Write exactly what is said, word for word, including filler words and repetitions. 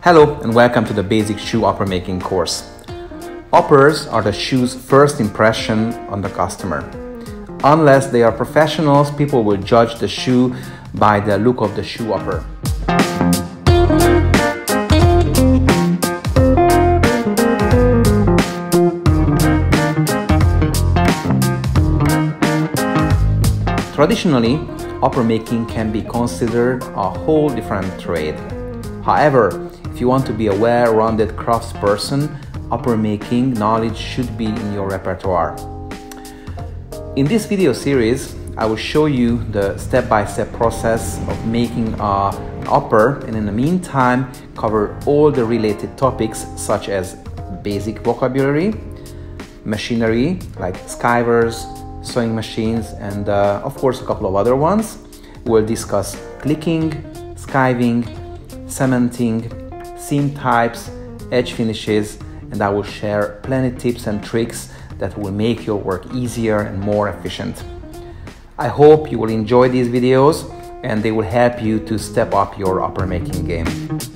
Hello and welcome to the Basic Shoe Upper Making course. Uppers are the shoe's first impression on the customer. Unless they are professionals, people will judge the shoe by the look of the shoe upper. Traditionally, upper making can be considered a whole different trade. However, if you want to be a well-rounded craftsperson, upper making knowledge should be in your repertoire. In this video series, I will show you the step-by-step process of making a, an upper, and in the meantime cover all the related topics such as basic vocabulary, machinery like skivers, sewing machines, and uh, of course a couple of other ones. We'll discuss clicking, skiving, cementing, seam types, edge finishes, and I will share plenty tips and tricks that will make your work easier and more efficient. I hope you will enjoy these videos and they will help you to step up your upper making game.